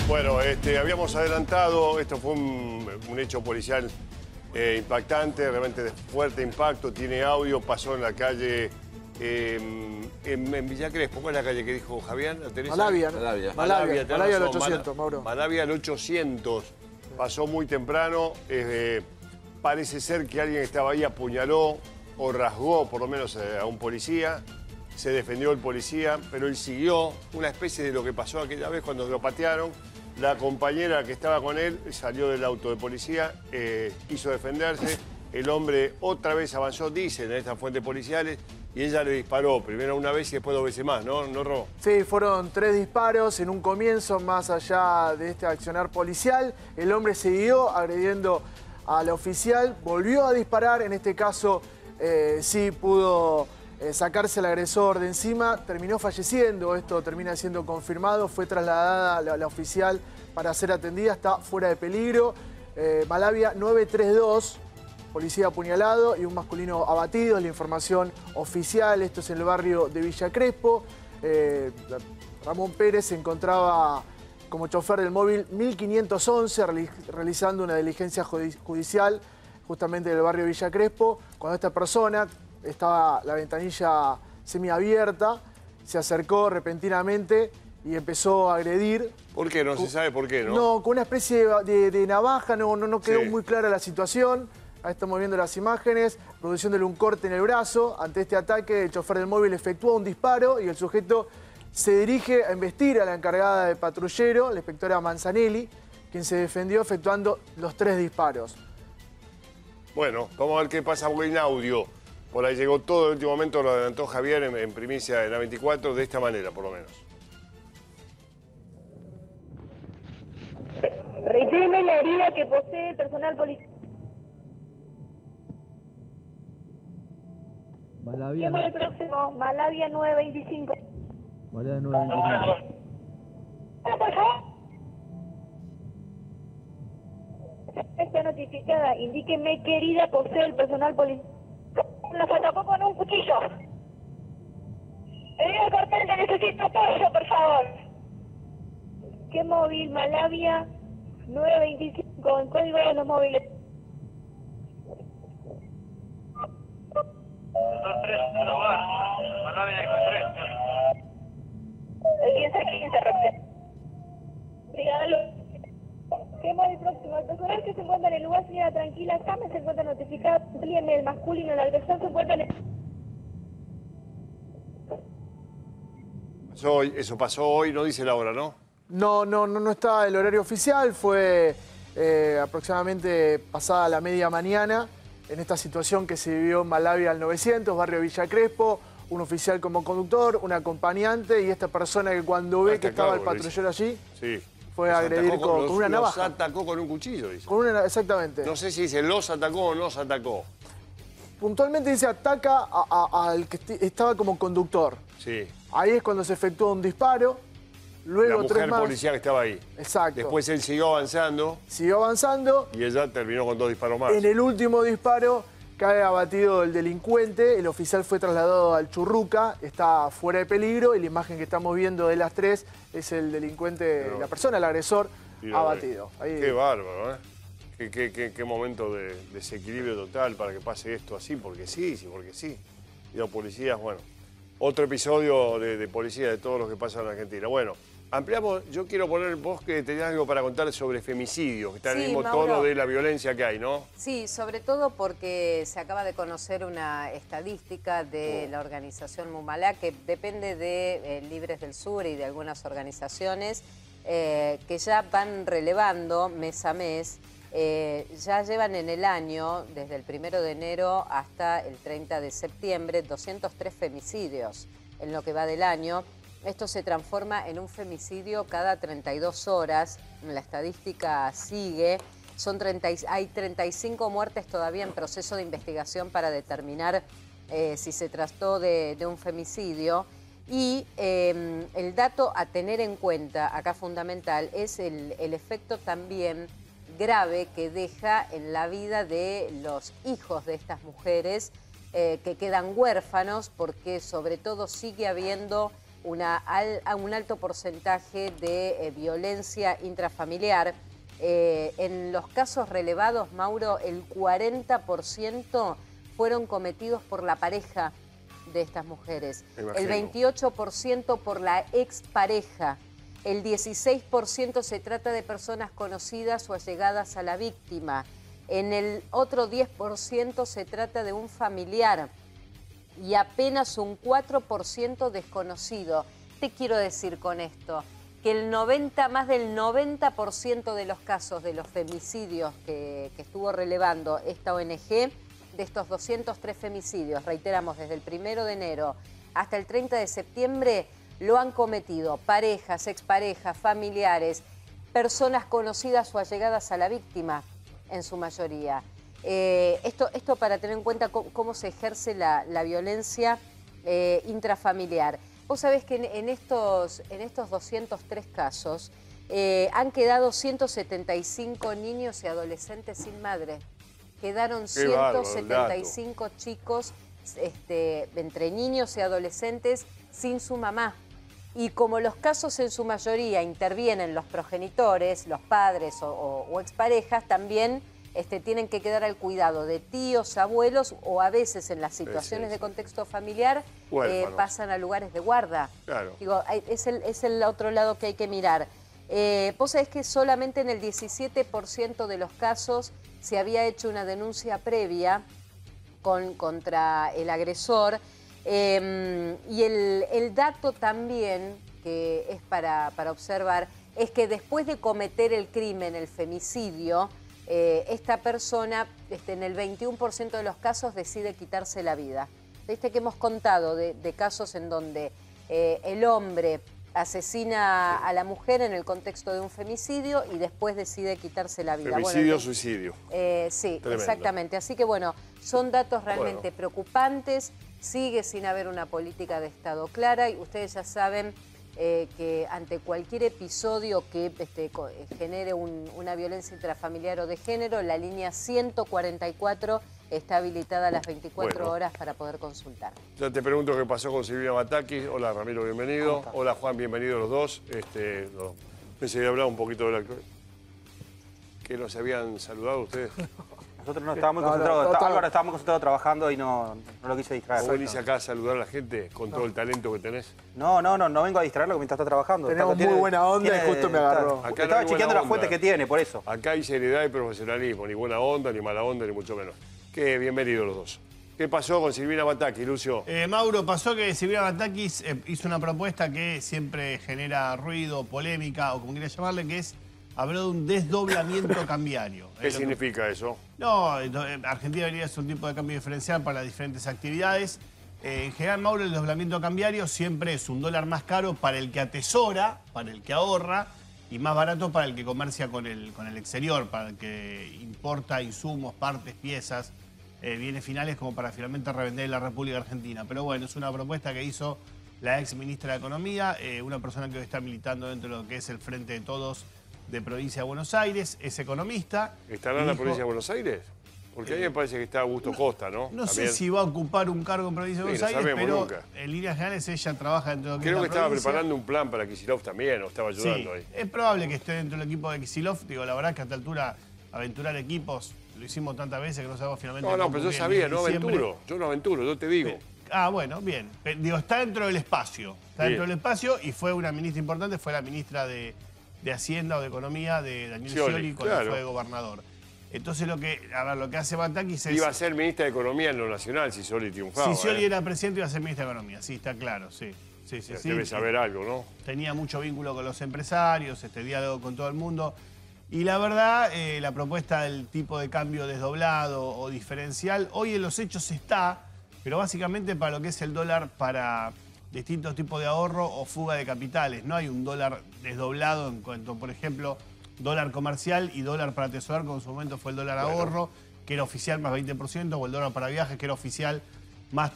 Bueno, habíamos adelantado, esto fue un hecho policial impactante, realmente de fuerte impacto, tiene audio, pasó en la calle, en Villa Crespo. ¿Cuál es la calle que dijo Javier? ¿Teresa? Malavia. Malavia Malavia al 800, Mauro. Malavia al 800, pasó muy temprano, parece ser que alguien estaba ahí, apuñaló o rasgó por lo menos a un policía. Se defendió el policía, pero él siguió, una especie de lo que pasó aquella vez cuando lo patearon. La compañera que estaba con él salió del auto de policía, quiso defenderse. El hombre otra vez avanzó, dicen en estas fuentes policiales, y ella le disparó, primero una vez y después 2 veces más, ¿no, Ro? Sí, fueron 3 disparos en un comienzo, más allá de este accionar policial. El hombre siguió agrediendo al oficial, volvió a disparar, en este caso sí pudo sacarse al agresor de encima, terminó falleciendo, esto termina siendo confirmado, fue trasladada la oficial para ser atendida, está fuera de peligro. Malavia 932, policía apuñalado y un masculino abatido, es la información oficial, esto es en el barrio de Villa Crespo. Ramón Pérez se encontraba como chofer del móvil 1511 realizando una diligencia judicial justamente en el barrio de Villa Crespo, cuando esta persona, estaba la ventanilla semiabierta, se acercó repentinamente y empezó a agredir. ¿Por qué? No se sabe por qué, ¿no? No, con una especie de navaja, no quedó Sí. muy clara la situación. Ahí estamos viendo las imágenes, produciéndole un corte en el brazo. Ante este ataque, el chofer del móvil efectúa un disparo y el sujeto se dirige a embestir a la encargada de patrullero, la inspectora Manzanelli, quien se defendió efectuando los 3 disparos. Bueno, vamos a ver qué pasa en audio. Por ahí llegó todo, el último momento lo adelantó Javier en primicia en la 24, de esta manera, por lo menos. Retíreme la herida que posee el personal policial. Malavia, El próximo, Malavia 925. Malavia 925. Por favor. Está notificada. Indíqueme qué herida posee el personal policial. Nos atacó con un cuchillo. Herida cortante, necesito apoyo, por favor. ¿Qué móvil? Malavia 925, el código de los móviles. 23, lugar, Malavia 3. El 15, Roxy. Dígalo. ¿Qué móvil próximo? El personal que se encuentra en el lugar, señora, tranquila, Carmen, se encuentra notificado. El masculino, el agresor se encuentra en el... Eso pasó hoy, no dice la hora, ¿no? No está el horario oficial, fue aproximadamente pasada la media mañana en esta situación que se vivió en Malavia al 900, barrio Villa Crespo, un oficial como conductor, un acompañante y esta persona que cuando ve que estaba el patrullero allí, sí, fue a agredir con una navaja. Los atacó con un cuchillo, dice. Exactamente. No sé si dice los atacó o nos atacó. Puntualmente dice ataca al que estaba como conductor. Sí. Ahí es cuando se efectuó un disparo. Luego La 3 mujer más. policía que estaba ahí. Exacto. Después él siguió avanzando. Siguió avanzando. Y ella terminó con 2 disparos más. En el último disparo cae abatido el delincuente. El oficial fue trasladado al Churruca. Está fuera de peligro. Y la imagen que estamos viendo de las 3 es el delincuente, Pero, la persona, el agresor, abatido. Ahí... Qué bárbaro, ¿eh? Qué momento de desequilibrio total para que pase esto así, porque sí. Y los policías, bueno, otro episodio de policía de todo lo que pasa en Argentina. Bueno, ampliamos, yo quiero poner vos que tenías algo para contar sobre femicidios, que está en el mismo tono de la violencia que hay, ¿no? Sí, sobre todo porque se acaba de conocer una estadística de la organización Mumalá, que depende de Libres del Sur y de algunas organizaciones, que ya van relevando mes a mes. Ya llevan en el año, desde el 1 de enero hasta el 30 de septiembre, 203 femicidios en lo que va del año. Esto se transforma en un femicidio cada 32 horas. La estadística sigue. Hay 35 muertes todavía en proceso de investigación para determinar si se trató de un femicidio. Y el dato a tener en cuenta, acá fundamental, es el efecto también grave que deja en la vida de los hijos de estas mujeres que quedan huérfanos, porque sobre todo sigue habiendo un alto porcentaje de violencia intrafamiliar. En los casos relevados, Mauro, el 40% fueron cometidos por la pareja de estas mujeres, el 28% por la expareja, el 16% se trata de personas conocidas o allegadas a la víctima, en el otro 10% se trata de un familiar y apenas un 4% desconocido. ¿Qué quiero decir con esto? Que más del 90% de los casos de los femicidios que estuvo relevando esta ONG, de estos 203 femicidios, reiteramos, desde el 1 de enero hasta el 30 de septiembre, lo han cometido parejas, exparejas, familiares, personas conocidas o allegadas a la víctima, en su mayoría. Esto para tener en cuenta cómo se ejerce la violencia intrafamiliar. Vos sabés que en estos 203 casos han quedado 175 niños y adolescentes sin madre. Quedaron 175 chicos, entre niños y adolescentes, sin su mamá. Y como los casos en su mayoría intervienen los progenitores, los padres o exparejas, también tienen que quedar al cuidado de tíos, abuelos o a veces en las situaciones de contexto familiar pasan a lugares de guarda. Claro. Digo, es el otro lado que hay que mirar. Vos sabés que solamente en el 17% de los casos se había hecho una denuncia previa contra el agresor. Y el dato también que es para observar es que después de cometer el crimen, el femicidio, esta persona en el 21% de los casos decide quitarse la vida. Viste que hemos contado de casos en donde el hombre asesina a la mujer en el contexto de un femicidio y después decide quitarse la vida. Femicidio, suicidio. Sí, tremendo. Exactamente. Así que bueno, son datos realmente preocupantes. Sigue sin haber una política de Estado clara y ustedes ya saben que ante cualquier episodio que genere una violencia intrafamiliar o de género, la línea 144 está habilitada a las 24 horas para poder consultar. Ya te pregunto qué pasó con Silvina Batakis. Hola Ramiro, bienvenido. Hola Juan, bienvenidos los dos. Pensé que hablar un poquito de la... ¿Que nos habían saludado ustedes? Nosotros no estábamos muy concentrados. Álvaro estaba muy concentrado trabajando y no lo quise distraer. ¿Vos venís acá a saludar a la gente con todo el talento que tenés? No vengo a distraerlo mientras está trabajando. Tenemos muy buena onda y justo me agarró. Estaba chequeando las fuentes que tiene, por eso. Acá hay seriedad y profesionalismo, ni buena onda, ni mala onda, ni mucho menos. Bienvenidos los dos. ¿Qué pasó con Silvina Batakis, Lucio? Mauro, pasó que Silvina Batakis hizo una propuesta que siempre genera ruido, polémica, o como quieras llamarle, que es, habló de un desdoblamiento cambiario. ¿Qué significa eso? No, Argentina debería ser un tipo de cambio diferencial para las diferentes actividades. En general, Mauro, el desdoblamiento cambiario siempre es un dólar más caro para el que atesora, para el que ahorra, y más barato para el que comercia con el exterior, para el que importa insumos, partes, piezas, bienes finales, como para finalmente revender en la República Argentina. Pero bueno, es una propuesta que hizo la ex ministra de Economía, una persona que hoy está militando dentro de lo que es el Frente de Todos de Provincia de Buenos Aires, es economista. ¿Estará en la Provincia de Buenos Aires? Porque a mí me parece que está Augusto Costa, ¿no? No sé si va a ocupar un cargo en Provincia de Buenos Aires, pero en líneas generales ella trabaja dentro de lo que es la estaba provincia. preparando un plan para Kicillof también, o estaba ayudando ahí. Es probable que esté dentro del equipo de Kicillof. Digo, la verdad es que a esta altura aventurar equipos lo hicimos tantas veces que no sabemos finalmente. No, pero yo sabía, no aventuro. Yo no aventuro, yo te digo. Bueno, bien. Digo, está dentro del espacio. Está dentro del espacio y fue una ministra importante, fue la ministra de Hacienda o de Economía de Daniel Scioli cuando fue gobernador. Entonces lo que hace Batakis es... Iba a ser ministra de Economía en lo nacional si Scioli triunfaba. Si Scioli era presidente iba a ser ministra de Economía, sí, está claro, sí. Debe saber algo, ¿no? Tenía mucho vínculo con los empresarios, diálogo con todo el mundo. Y la verdad, la propuesta del tipo de cambio desdoblado o diferencial, hoy en los hechos está, pero básicamente para lo que es el dólar para distintos tipos de ahorro o fuga de capitales. No hay un dólar desdoblado en cuanto, por ejemplo, dólar comercial y dólar para atesorar, como en su momento fue el dólar ahorro, que era oficial más 20%, o el dólar para viajes, que era oficial más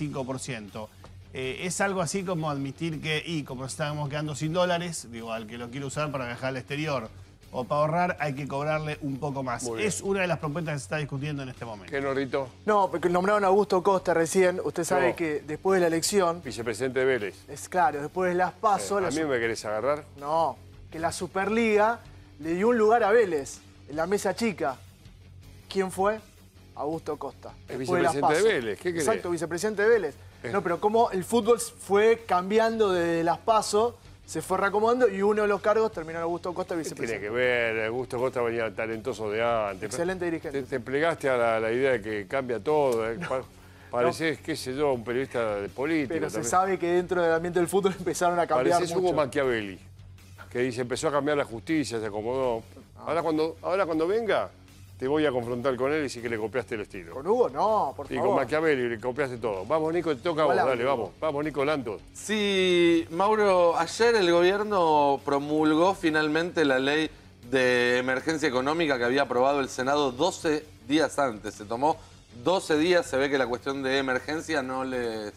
35%. Es algo así como admitir que, como estábamos quedando sin dólares, digo, al que lo quiere usar para viajar al exterior, o para ahorrar hay que cobrarle un poco más. Muy bien. Es una de las propuestas que se está discutiendo en este momento. ¿Qué, Norrito? No, porque nombraron a Augusto Costa recién. Usted sabe No. que después de la elección, Vicepresidente de Vélez. es claro, después de las PASO... ¿A mí me querés agarrar? No, que la Superliga le dio un lugar a Vélez, en la mesa chica. ¿Quién fue? Augusto Costa. Es después las vicepresidente de PASO. Vélez, ¿qué querés? Exacto, vicepresidente de Vélez. No, pero como el fútbol fue cambiando de las PASO, se fue reacomodando y uno de los cargos terminó en Augusto Costa, Tiene vicepresidente. que ver, Augusto Costa venía talentoso de antes. Excelente dirigente. Te plegaste a la idea de que cambia todo. Parecés, qué sé yo, un periodista de política. Pero se también. sabe que dentro del ambiente del fútbol empezaron a cambiar Parecés mucho. Hugo Machiavelli, que dice, empezó a cambiar la justicia, se acomodó. Ahora cuando venga, te voy a confrontar con él y decir que le copiaste el estilo. ¿Con Hugo? No, por Y favor. con Machiavelli le copiaste todo. Vamos, Nico, te toca a vos, Hola, dale, Hugo. vamos. Vamos, Nico Lantos. Sí, Mauro, ayer el gobierno promulgó finalmente la ley de emergencia económica que había aprobado el Senado 12 días antes. Se tomó 12 días, se ve que la cuestión de emergencia no les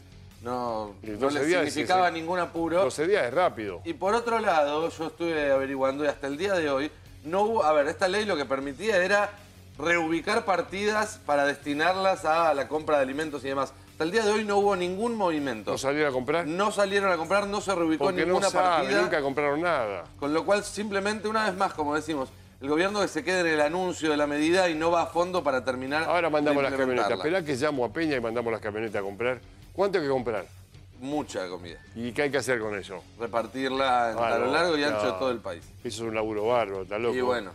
significaba ningún apuro. 12 días es rápido. Y por otro lado, yo estuve averiguando y hasta el día de hoy no hubo... A ver, esta ley lo que permitía era reubicar partidas para destinarlas a la compra de alimentos y demás. Hasta el día de hoy no hubo ningún movimiento. ¿No salieron a comprar? No salieron a comprar, no se reubicó Porque ninguna no saben, partida. nunca compraron nada. Con lo cual, simplemente, una vez más, como decimos, el gobierno que se quede en el anuncio de la medida y no va a fondo para terminar. Ahora mandamos de las camionetas. implementarla. Esperá que llamo a Peña y mandamos las camionetas a comprar. ¿Cuánto hay que comprar? Mucha comida. ¿Y qué hay que hacer con eso? Repartirla a lo largo y ancho de todo el país. Eso es un laburo bárbaro, está loco. Y bueno.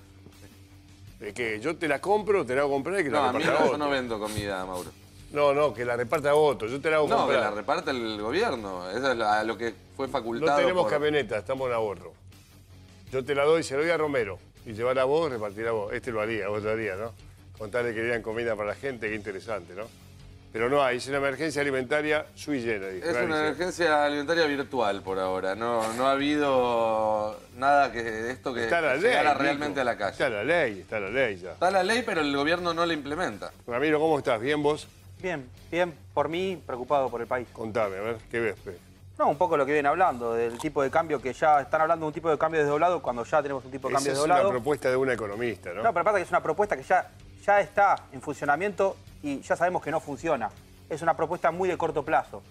¿De qué? Yo te la compro, te la hago comprar y que No, la a mí reparta no, yo otro. no vendo comida, Mauro. No, que la reparta otro. Yo te la hago No, que comprar. la reparte el gobierno. Eso es a lo que fue facultado. No tenemos por- camioneta, estamos en ahorro. Yo te la doy, se la doy a Romero. Y llevar a vos, repartir a vos. Este lo haría, vos lo harías, ¿no? Contarle que dieran comida para la gente, qué interesante, ¿no? Pero no hay, es una emergencia alimentaria sui generis. Es una emergencia alimentaria virtual por ahora. No ha habido nada que esto que Está la ley, llegara Nico. realmente a la calle. Está la ley ya. Está la ley, pero el gobierno no la implementa. Ramiro, ¿cómo estás? ¿Bien vos? Bien, bien. Por mí, preocupado por el país. Contame, a ver, ¿qué ves? Pe? No, un poco lo que vienen hablando, del tipo de cambio que ya están hablando de un tipo de cambio desdoblado cuando ya tenemos un tipo de Esa cambio es desdoblado. una propuesta de una economista, ¿no? No, pero aparte que es una propuesta que ya está en funcionamiento y ya sabemos que no funciona. Es una propuesta muy de corto plazo.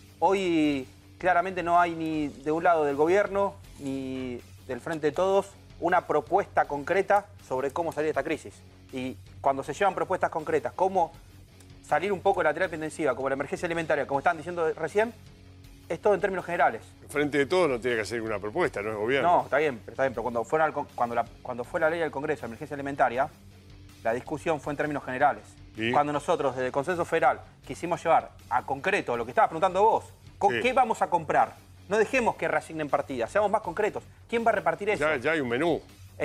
Hoy claramente no hay ni de un lado del gobierno ni del Frente de Todos una propuesta concreta sobre cómo salir de esta crisis. Y cuando se llevan propuestas concretas, cómo salir un poco de la terapia intensiva, como la emergencia alimentaria, como estaban diciendo recién, es todo en términos generales. El Frente de Todos no tiene que hacer una propuesta, no es gobierno. No, está bien, pero cuando fue la ley del Congreso de emergencia alimentaria, la discusión fue en términos generales. ¿Y? Cuando nosotros, desde el Consenso Federal, quisimos llevar a concreto lo que estabas preguntando vos, Sí. ¿qué vamos a comprar? No dejemos que reasignen partidas, seamos más concretos. ¿Quién va a repartir eso? Ya hay un menú. En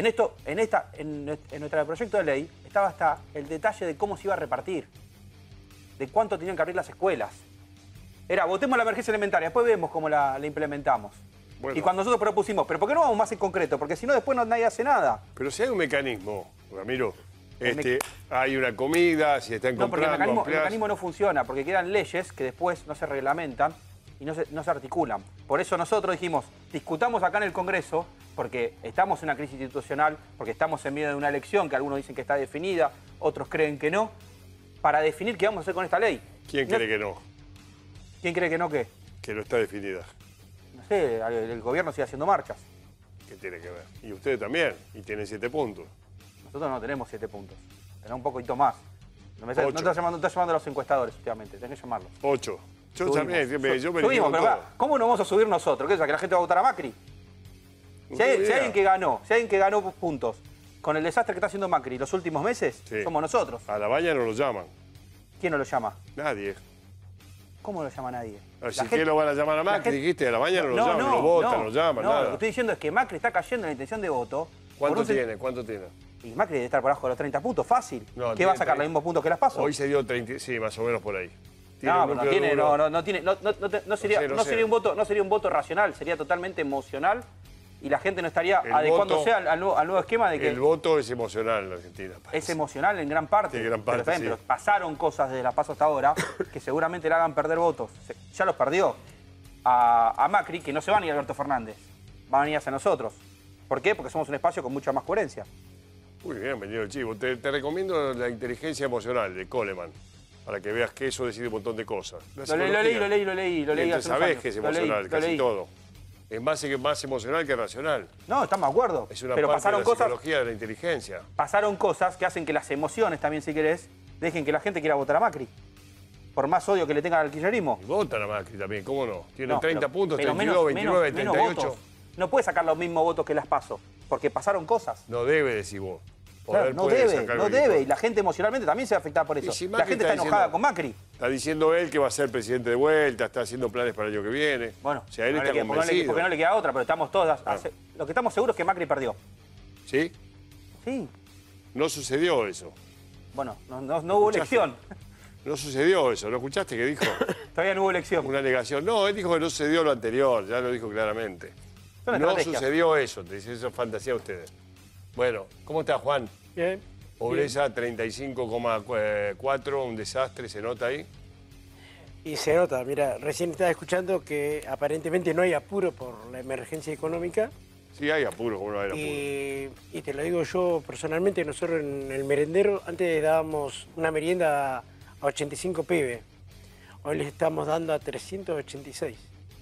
nuestro proyecto de ley estaba hasta el detalle de cómo se iba a repartir, de cuánto tenían que abrir las escuelas. Era, votemos la emergencia alimentaria, después vemos cómo la implementamos. Bueno. Y cuando nosotros propusimos, ¿pero por qué no vamos más en concreto? Porque si no, después nadie hace nada. Pero si hay un mecanismo, Ramiro, El hay una comida, si están No, porque comprando, el mecanismo no funciona, porque quedan leyes que después no se reglamentan y no se articulan. Por eso nosotros dijimos, discutamos acá en el Congreso, porque estamos en una crisis institucional, porque estamos en medio de una elección que algunos dicen que está definida, otros creen que no, para definir qué vamos a hacer con esta ley. ¿Quién cree que no? ¿Quién cree que no qué? Que no está definida. No sé, el gobierno sigue haciendo marchas. ¿Qué tiene que ver? Y ustedes también, y tienen 7 puntos. Nosotros no tenemos 7 puntos, tenemos un poquito más. No Ocho. estás llamando a los encuestadores últimamente, tenés que llamarlos. 8. Yo Subimos. también, yo me Subimos, equivoco pero todo. pará, ¿cómo no vamos a subir nosotros? ¿Qué es eso, que la gente va a votar a Macri? No Si hay, tengo si idea. alguien que ganó puntos con el desastre que está haciendo Macri los últimos meses, Sí. somos nosotros. A la baña no lo llaman. ¿Quién no lo llama? Nadie. ¿Cómo no lo llama nadie? Así que lo van a llamar a la Macri, gente- dijiste, a la baña no lo llaman, lo votan, no llaman, no, lo nada. que estoy diciendo es que Macri está cayendo en la intención de voto. ¿Cuánto por un- tiene? ¿Cuánto tiene? Y Macri debe estar por abajo de los 30 puntos, fácil. No, ¿Qué tiene va a sacar 30. los mismos puntos que las paso? Hoy se dio 30, sí, más o menos por ahí. No, un pero núcleo duro. no tiene, no sería, No sé, no no sé. sería un voto, no sería un voto racional, sería totalmente emocional y la gente no estaría El adecuándose voto- al nuevo esquema de que El voto es emocional en la Argentina. es parece. emocional en gran parte. Sí, gran parte, pero, sí. pero pasaron cosas desde la PASO hasta ahora que seguramente le hagan perder votos. Ya los perdió a Macri, que no se van a ir a Alberto Fernández, van a venir hacia nosotros. ¿Por qué? Porque somos un espacio con mucha más coherencia. Muy bien, venido el chivo. Te recomiendo la inteligencia emocional de Coleman, para que veas que eso decide un montón de cosas. Lo leí. Entonces sabés que es emocional, casi todo. Es más emocional que racional. No, estamos de acuerdo. Es una pero parte pasaron de la cosas, psicología de la inteligencia. pasaron cosas que hacen que las emociones también, si querés, dejen que la gente quiera votar a Macri. Por más odio que le tengan al kirchnerismo. Y votan a Macri también, ¿cómo no? Tienen No, 30 puntos, pero 32, 29, menos 38. votos. No puede sacar los mismos votos que las PASO, porque pasaron cosas. No debe, decís vos. Claro, Poder no puede debe, sacar no cualquier debe. cosa. Y la gente emocionalmente también se va a afectar por eso. Y si La Macri gente está enojada diciendo- con Macri. Está diciendo él que va a ser presidente de vuelta, está haciendo planes para el año que viene. Bueno, o sea, él no le está queda- convencido. porque no le queda otra, pero estamos todos... Lo que estamos seguros es que Macri perdió. ¿Sí? Sí. No sucedió eso. Bueno, no hubo ¿Escuchaste? elección. No sucedió eso. ¿No escuchaste que dijo? Todavía no hubo elección. Una negación. No, él dijo que no sucedió lo anterior, ya lo dijo claramente. Son No estrategias. sucedió eso, te dicen eso es fantasía a ustedes. Bueno, ¿cómo está Juan? Bien. Pobreza 35,4, un desastre, ¿se nota ahí? Y se nota, mira, recién estaba escuchando que aparentemente no hay apuro por la emergencia económica. Sí, hay apuro, ¿cómo no hay apuro? Y te lo digo yo personalmente, nosotros en el merendero antes dábamos una merienda a 85 pibes. Hoy les estamos dando a 386.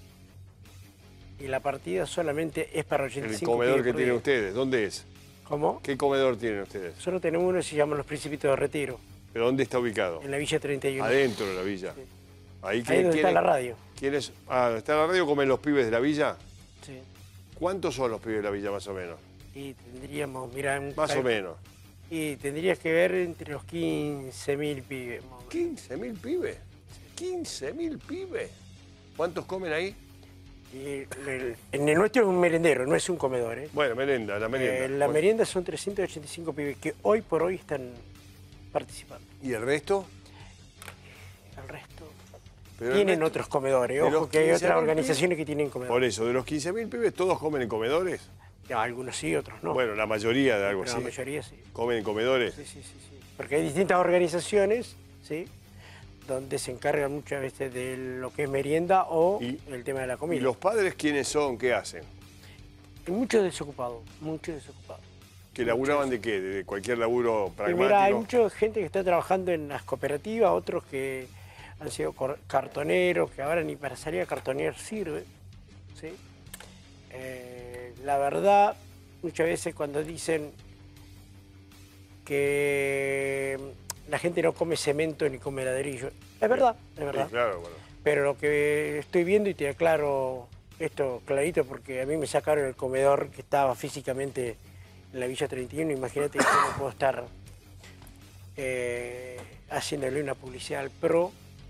Y la partida solamente es para 85 El comedor pibes que por tienen día. ustedes, ¿dónde es? ¿Cómo? ¿Qué comedor tienen ustedes? Nosotros tenemos uno que se llama Los Principitos de Retiro, ¿Pero dónde está ubicado? en la Villa 31. Adentro de la villa. Ahí, Ahí donde está la radio. ¿Quiénes? Ah, ¿está la radio? ¿Comen los pibes de la villa? Sí. ¿Cuántos son los pibes de la villa, más o menos? Y tendríamos, mira... Más o menos. Y tendrías que ver entre los 15.000 pibes. más o menos. ¿15.000 pibes? ¿15.000 pibes? ¿Cuántos comen ahí? Y en el nuestro es un merendero, no es un comedor. ¿eh? Bueno, merienda, la merienda. La merienda son 385 pibes que hoy por hoy están participando. ¿Y el resto? El resto Pero el tienen resto- otros comedores. de los Ojo que hay 15.000 otras organizaciones que tienen comedores. Por eso, de los 15.000 pibes, ¿todos comen en comedores? Ya, algunos sí, otros no. Bueno, la mayoría de algo Pero así. la mayoría sí. ¿Comen en comedores? Sí. Porque hay distintas organizaciones, ¿sí? Donde se encargan muchas veces de lo que es merienda o el tema de la comida. ¿Y los padres quiénes son? ¿Qué hacen? Hay muchos desocupados, muchos desocupados. ¿Que laburaban de qué? ¿De cualquier laburo Y pragmático? mira, hay mucha gente que está trabajando en las cooperativas, otros que han sido cartoneros, que ahora ni para salir a cartonear sirve. ¿sí? La verdad, muchas veces cuando dicen que la gente no come cemento ni come ladrillo, es verdad, es verdad. Sí, claro, bueno. Pero lo que estoy viendo, y te aclaro esto clarito, porque a mí me sacaron el comedor que estaba físicamente en la Villa 31, imagínate que yo no puedo estar haciéndole una publicidad al PRO.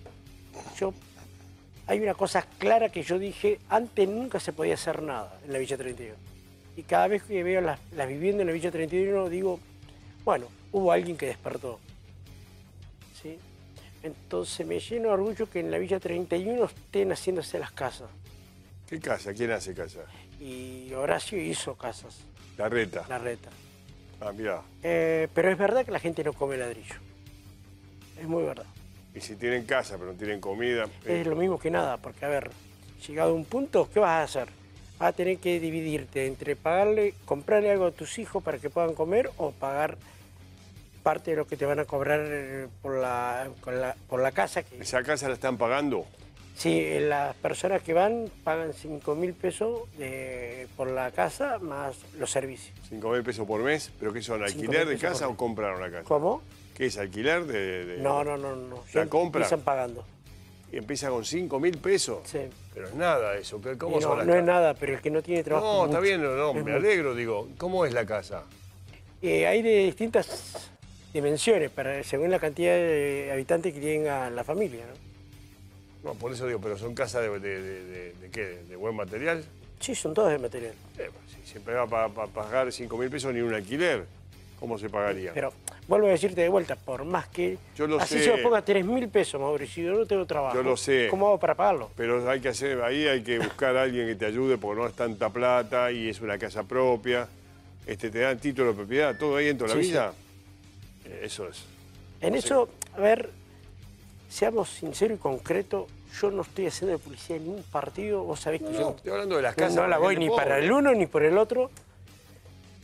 Hay una cosa clara que yo dije, antes nunca se podía hacer nada en la Villa 31. Y cada vez que veo las viviendas en la Villa 31, digo, bueno, hubo alguien que despertó. ¿Sí? Entonces me lleno de orgullo que en la Villa 31 estén haciéndose las casas. ¿Qué casa? ¿Quién hace casa? Y Horacio hizo casas. La reta. La reta. Ah, mirá. Pero es verdad que la gente no come ladrillo. Es muy verdad. Y si tienen casa pero no tienen comida... Es lo mismo que nada, porque a ver, llegado a un punto, ¿qué vas a hacer? Vas a tener que dividirte entre comprarle algo a tus hijos para que puedan comer o pagar parte de lo que te van a cobrar por la casa. ¿Esa casa la están pagando? Sí, las personas que van pagan 5.000 pesos por la casa más los servicios. 5.000 pesos por mes, ¿pero qué son? 5.000 ¿Alquiler de pesos casa por o mes. compraron la casa? ¿Cómo? ¿Qué es? ¿Alquiler de...? No. ¿La compra? Empiezan pagando. ¿Y empieza con 5.000 pesos? Sí. Pero es nada eso. ¿Pero ¿Cómo Y son las no es casas? nada, pero el que no tiene trabajo... No, es está mucho. bien, no, Es me mucho. alegro, digo. ¿Cómo es la casa? Hay de distintas dimensiones, según la cantidad de habitantes que tenga la familia, ¿no? No, por eso digo, pero son casas de qué, ¿de buen material? Sí, son todas de material. Si siempre va para pagar 5.000 pesos ni un alquiler, ¿cómo se pagaría? Pero vuelvo a decirte de vuelta, por más que Yo lo así sé. se me ponga 3.000 pesos, Mauricio, yo no tengo trabajo. Yo lo sé. ¿Cómo hago para pagarlo? Pero hay que hacer, ahí hay que buscar a alguien que te ayude porque no es tanta plata y es una casa propia. Te dan título de propiedad, todo ahí dentro de la Sí, villa. Eso es. En eso, a ver, seamos sinceros y concretos, yo no estoy haciendo de publicidad en ningún partido, vos sabés que No, yo estoy hablando de las casas no la para voy gente ni pobre. para el uno ni por el otro,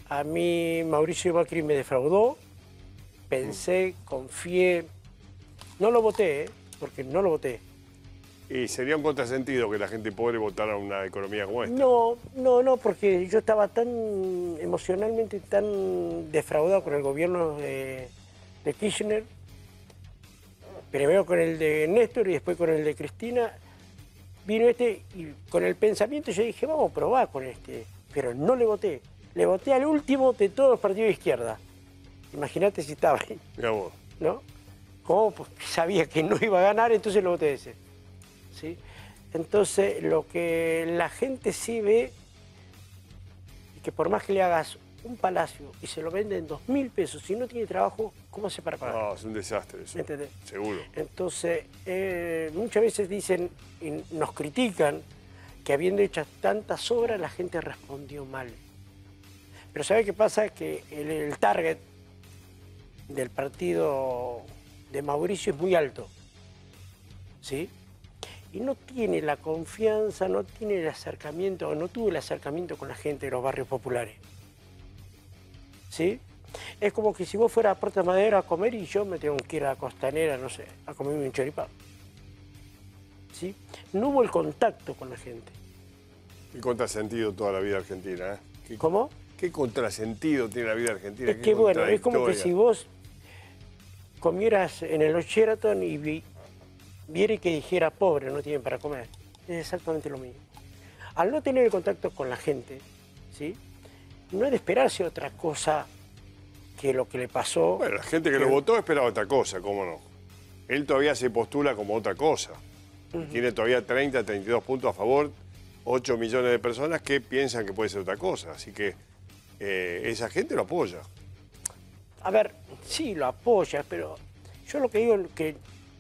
A mí Mauricio Macri me defraudó, pensé, confié, no lo voté, porque no lo voté. Y sería un contrasentido que la gente pobre votara una economía como esta. No, porque yo estaba tan emocionalmente tan defraudado con el gobierno de Kirchner, primero con el de Néstor y después con el de Cristina. Vino este y con el pensamiento yo dije, vamos a probar con este, pero no le voté. Le voté al último de todos los partidos de izquierda. Imagínate si estaba ahí. Mirá vos. ¿No? Como pues, sabía que no iba a ganar, entonces lo voté ese. ¿Sí? Entonces, lo que la gente sí ve es que por más que le hagas un palacio y se lo venden 2.000 pesos, si no tiene trabajo, ¿cómo hace para pagar? No, es un desastre eso. ¿Entendés? Seguro. Entonces, muchas veces dicen y nos critican que habiendo hecho tantas obras, la gente respondió mal. Pero ¿sabe qué pasa? Que el target del partido de Mauricio es muy alto, ¿sí? Y no tiene la confianza, no tiene el acercamiento, o no tuvo el acercamiento con la gente de los barrios populares, ¿sí? Es como que si vos fueras a Puerto Madero a comer y yo me tengo que ir a Costanera, no sé, a comerme un choripán, ¿sí? No hubo el contacto con la gente. Qué contrasentido toda la vida argentina, ¿eh? ¿Cómo? Qué contrasentido tiene la vida argentina. Es que bueno, es como que si vos comieras en el Sheraton y viera que dijera pobre, no tienen para comer. Es exactamente lo mismo. Al no tener el contacto con la gente, ¿sí? No es de esperarse otra cosa que lo que le pasó. Bueno, la gente que lo votó esperaba otra cosa, ¿cómo no? Él todavía se postula como otra cosa. Tiene todavía 30, 32 puntos a favor, 8 millones de personas que piensan que puede ser otra cosa. Así que esa gente lo apoya. A ver, sí, lo apoya, pero yo lo que digo es que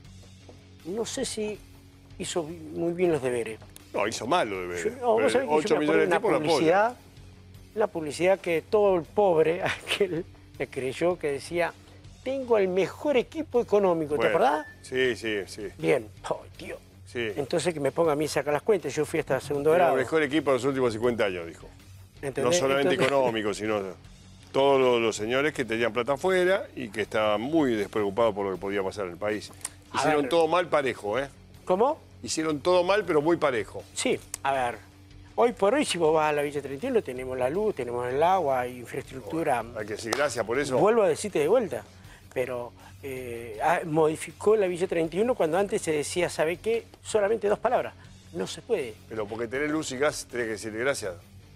no sé si hizo muy bien los deberes. No, hizo mal los deberes. No, vos sabés que 8 yo me millones de acuerdo tipos lo apoyan. la publicidad que todo el pobre, aquel le creyó que decía, tengo el mejor equipo económico, ¿te acordás? Sí, sí, sí. Bien, oh, tío. Sí. Entonces que me ponga a mí a sacar las cuentas, yo fui hasta segundo grado. El mejor equipo de los últimos 50 años, dijo. ¿Entendés? No solamente Entonces... económico, sino todos los señores que tenían plata afuera y que estaban muy despreocupados por lo que podía pasar en el país. Hicieron todo mal parejo, ¿eh? ¿Cómo? Hicieron todo mal, pero muy parejo. Sí, a ver. Hoy por hoy, si vos vas a la Villa 31, tenemos la luz, tenemos el agua, infraestructura. Bueno, hay que decir gracias por eso. Vuelvo a decirte de vuelta, pero modificó la Villa 31 cuando antes se decía, ¿sabe qué? Solamente 2 palabras. No se puede. Pero porque tenés luz y gas, tenés que decirle gracias.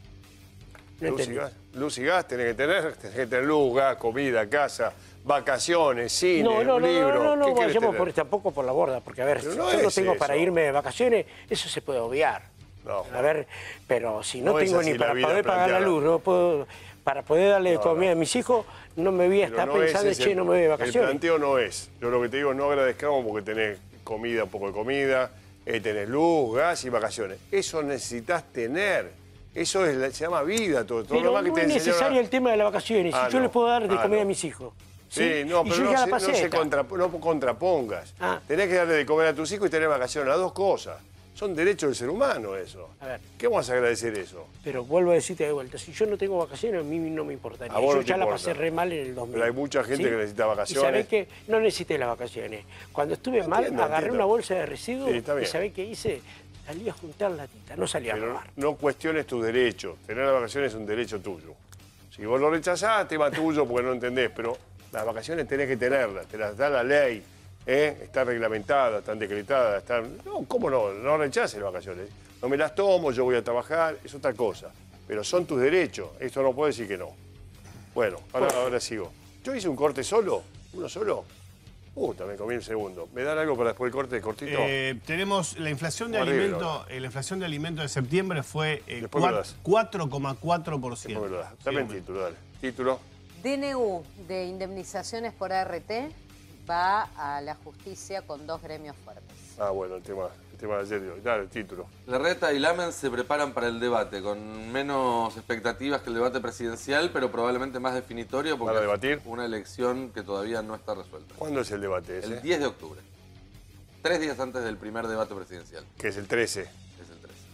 No entendí. Luz y gas tenés que tener luz, gas, comida, casa, vacaciones, cine, No libro. No, ¿Qué querés vayamos tener? tampoco por la borda, porque a ver, Pero si no yo no es tengo eso. para irme de vacaciones, eso se puede obviar. No. A ver, pero si no, No es tengo así ni la para vida poder pagar la planteada. luz, no puedo, para poder darle de comida a mis hijos, no me voy a Pero estar no es pensando, ese che, no me voy de El vacaciones. planteo no es. Yo lo que te digo es no agradezcamos porque tenés comida, un poco de comida, tenés luz, gas y vacaciones. Eso necesitas tener. Eso es, se llama vida, todo lo Pero demás que no te es enseñaron necesario el tema de las vacaciones. Ah, Si yo no. les puedo dar de comer no. a mis hijos. Sí, no, y pero yo no ya la se, pasé no se esta. no contrapongas. Tenés que darle de comer a tus hijos y tener vacaciones, las dos cosas. Son derechos del ser humano eso. A ver. ¿Qué vamos a agradecer eso? Pero vuelvo a decirte de vuelta, si yo no tengo vacaciones, a mí no me importaría. A vos Yo no te ya la importa. pasé re mal en el 2000. Pero hay mucha gente que necesita vacaciones. Y sabés que no necesité las vacaciones. Cuando estuve mal, agarré una bolsa de residuos Sí, está y bien. sabés qué hice. Salí a juntar latita, no salí a Pero robar. no cuestiones tus derechos. Tener las vacaciones es un derecho tuyo. Si vos lo rechazás, tema tuyo porque no entendés. Pero las vacaciones tenés que tenerlas, te las da la ley. Están reglamentadas, están decretadas. No, ¿cómo no? No rechaces las vacaciones. No me las tomo, yo voy a trabajar, es otra cosa. Pero son tus derechos. Esto no puedo decir que no. Bueno, ahora sigo. Yo hice un corte solo, uno solo. Me comí el segundo. ¿Me dan algo para después del corte cortito? Tenemos la inflación de Horrible, alimentos. La inflación de alimentos de septiembre fue Después me lo das. 4,4%. Después me lo das. Dame el título, dale. Título. DNU de indemnizaciones por ART va a la justicia con 2 gremios fuertes. Ah, bueno, el tema de ayer. Dale, el título. Larreta y Lamen se preparan para el debate, con menos expectativas que el debate presidencial, pero probablemente más definitorio porque ¿Van a debatir? es una elección que todavía no está resuelta. ¿Cuándo es el debate ese? El 10 de octubre. 3 días antes del primer debate presidencial. Que es el 13. Es el 13.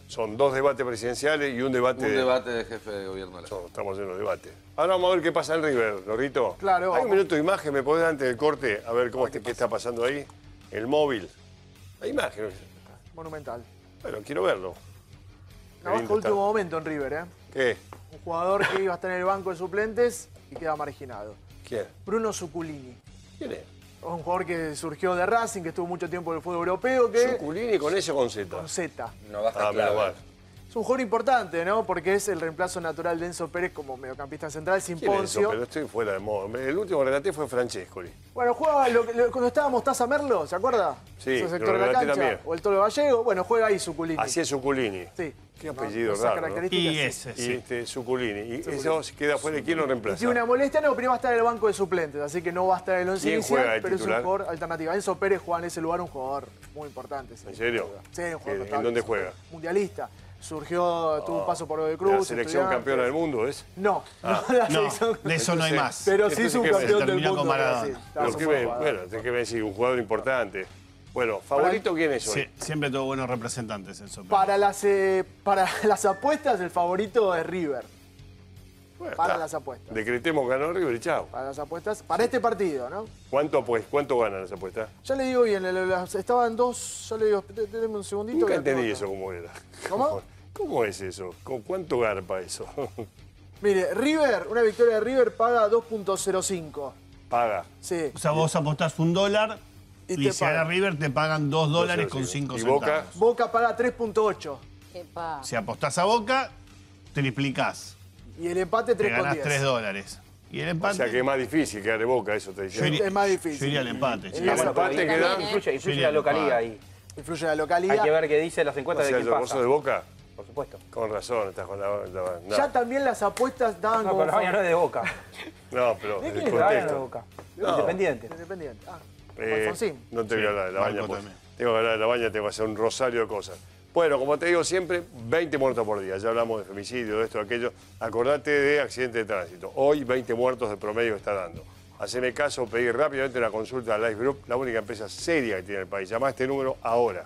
Son 2 debates presidenciales y un debate... Un debate de jefe de gobierno. Estamos en los debates. Ahora vamos a ver qué pasa en River, Lorrito. Claro, Hay un vamos. minuto de imagen, ¿me podés dar antes del corte? A ver qué está pasando ahí. El móvil. Hay imágenes. Monumental. Bueno, quiero verlo. Navaja último momento en River, ¿eh? ¿Qué? Un jugador que iba a estar en el banco de suplentes y queda marginado. ¿Quién? Bruno Zuculini. ¿Quién es? Un jugador que surgió de Racing, que estuvo mucho tiempo en el fútbol europeo. Que... ¿Zuculini con S o con Z? Con Z. No basta menos mal. Es un jugador importante, ¿no? Porque es el reemplazo natural de Enzo Pérez como mediocampista central, sin ¿Quién es Poncio. eso? Pero estoy fuera de modo. El último que relaté fue Francescoli. Bueno, jugaba cuando estaba Mostaza Merlo, ¿se acuerda? Sí, Ese lo sector de la relaté cancha. también. O el Tolo Gallego. Bueno, juega ahí Zuculini. Así es Zuculini. Sí. Qué apellido Esas raro, ¿no? características, Y sí. ese, sí. Y Zuculini. Y eso se queda fuera. ¿Quién lo Y reemplaza? tiene una molestia, no, pero va a estar en el banco de suplentes, así que no va a estar en el once ¿Quién inicial, juega de pero titular? es un jugador alternativo. Enzo Pérez juega en ese lugar, un jugador muy importante. Sí. ¿En serio? Sí, un jugador ¿En notable. dónde juega? Mundialista. Surgió, tuvo un paso por Godoy Cruz. ¿La selección Estudiantes. campeona del mundo es? No, Ah. no, la No, selección. de eso no hay más. Pero sí es un Entonces, ¿qué campeón del terminó mundo. con Maradona. Brasil. ¿Por qué bueno, tenés que decir, un jugador importante. Bueno, ¿favorito quién es hoy? Sí, siempre tuvo buenos representantes eso. Para las apuestas, el favorito es River. Bueno, Para está. las apuestas. Decretemos ganó River y chao. Para las apuestas, para este partido, ¿no? ¿Cuánto ganan las apuestas? Ya le digo bien, estaban dos, yo le digo, déjeme un segundito. Nunca que la tengo entendí acá. eso cómo era. ¿Cómo? ¿Cómo es eso? ¿Cuánto garpa eso? Mire, River, una victoria de River paga 2.05. Paga. Sí. O sea, vos apostás $1 Y y, te si gana pagan. River te pagan $2 con 5 ¿Y centavos. Boca? Boca paga 3.8. Epa. Si apostás a Boca, triplicás. Y el empate Te ganás 3.10. $3. Y el empate... O sea que es más difícil quedar de Boca, eso te yo dice. iría, Es más difícil. Yo iría al empate. sí. El Bueno, pero empate ahí queda- también influye Sería la el localía empate. ahí. Influye la localidad. Hay que ver qué dicen las O encuestas sea, de quién ¿vos pasa. sos de Boca? Por supuesto. Con razón, estás con la... Ya también las apuestas daban No, como... pero la baña no es de Boca. No, pero ¿De el quién es La baña no es de contexto. Boca. No. Independiente. Independiente. Ah, Eh, Alfonsín. no te voy a hablar de la Marco baña, pues. también. Tengo que hablar de la baña, tengo que hacer un rosario de cosas. Bueno, como te digo siempre, 20 muertos por día. Ya hablamos de femicidio, de esto, de aquello. Acordate de accidente de tránsito. Hoy 20 muertos de promedio está dando. Haceme caso, pedí rápidamente una consulta a Life Group, la única empresa seria que tiene el país. Llama a este número ahora.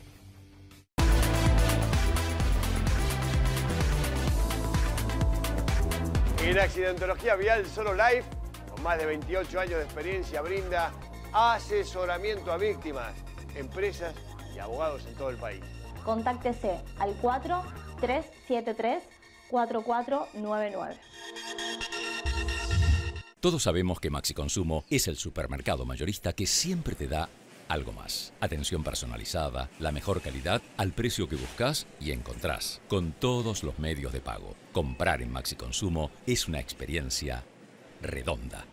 En accidentología vial Solo Life, con más de 28 años de experiencia, brinda asesoramiento a víctimas, empresas y abogados en todo el país. Contáctese al 4373-4499. Todos sabemos que Maxi Consumo es el supermercado mayorista que siempre te da algo más. Atención personalizada, la mejor calidad al precio que buscas y encontrás, con todos los medios de pago. Comprar en Maxi Consumo es una experiencia redonda.